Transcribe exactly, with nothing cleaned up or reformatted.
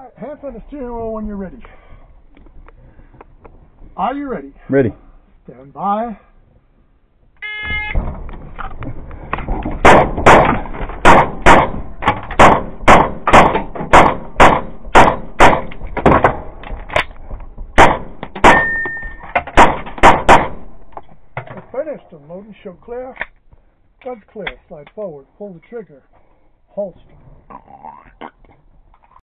Alright, hands on the steering wheel when you're ready. Are you ready? Ready. Stand by. We're finished. The loading show clear. Guns clear. Slide forward. Pull the trigger. Holster.